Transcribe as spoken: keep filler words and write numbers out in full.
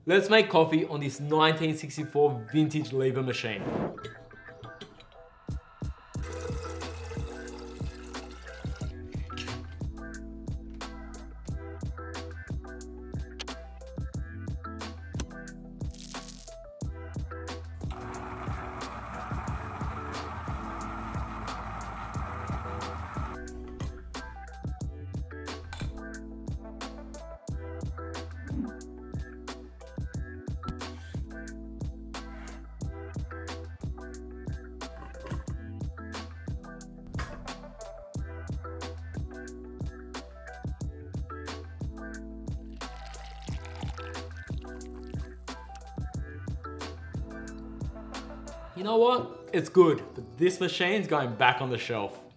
Let's make coffee on this nineteen sixty-four vintage lever machine. You know what? It's good, but this machine's going back on the shelf.